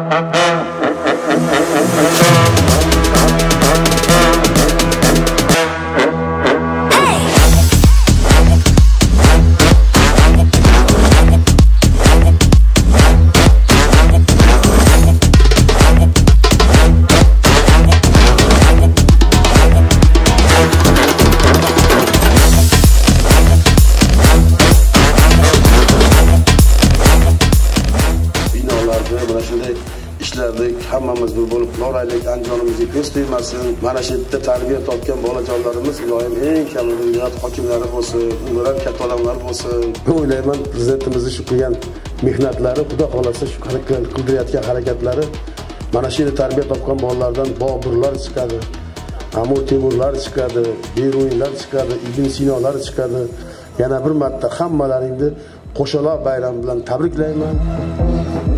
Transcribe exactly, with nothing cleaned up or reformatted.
Mana shunday ishlardik, hammamiz bir bo'lib noraylik, anjomimizga ko'z tegmasin. Mana shu yerda tarbiya topgan bolajonlarimiz iloyim eng kamida viloyat hokimlari bo'lsin, ular katta odamlar bo'lsin. O'ylayman, prezidentimizni shu qilgan mehnatlari, xudo xolasa shu qildirayotgan harakatlari mana shu yerda tarbiya topgan bolalardan Boburlar chiqadi, Amir Temurlar chiqadi, Beruniylar chiqadi, Ibn Sinolar chiqadi. Yana bir marta hammalaringni Qo'shaloq bayrami bilan tabriklayman.